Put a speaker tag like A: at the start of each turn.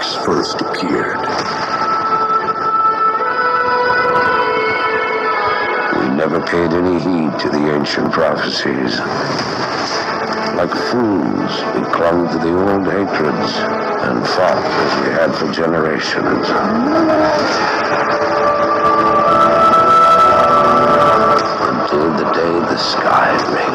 A: universe first appeared. We never paid any heed to the ancient prophecies. Like fools, we clung to the old hatreds and fought as we had for generations. Until the day the sky raised.